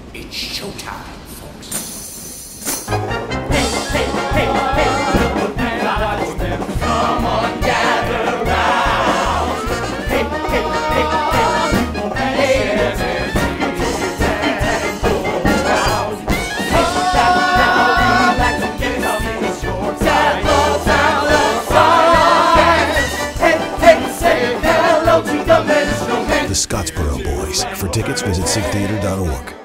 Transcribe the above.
It's showtime, folks. Come on, gather round. Hey, hey, hey, hey, The Scottsboro Boys. For tickets, visit SigTheater.org.